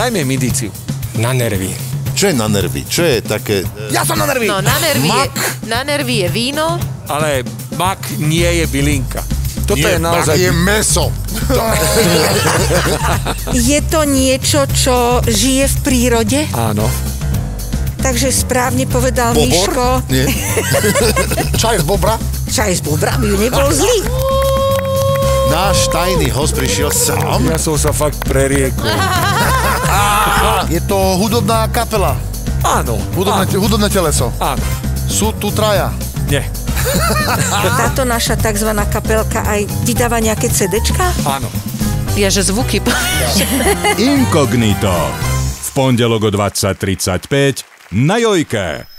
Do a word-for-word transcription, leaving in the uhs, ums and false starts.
Dajme medíciu. Na nervy. Čo je na nervy? Čo je také... Ja som na nervy. No, na nervy, je, Mak. na nervy je víno. Ale mak nie je bylinka. Toto Nie, je naozaj... je meso. Je to niečo, čo žije v prírode? Áno. Takže správne povedal Bobor? Miško. Nie. Čaj z bobra. Čaj z bobra by nebol zlý. Náš tajný host prišiel sám. Ja som sa fakt preriekol. Je to hudobná kapela. Áno. Hudobné, áno. hudobné teleso. Áno. Sú tu traja. Nie. Táto naša takzvaná kapelka aj vydáva nejaké cédečka? Áno. Ja, že zvuky. Inkognito. V pondelok o dvadsať tridsaťpäť na Jojke.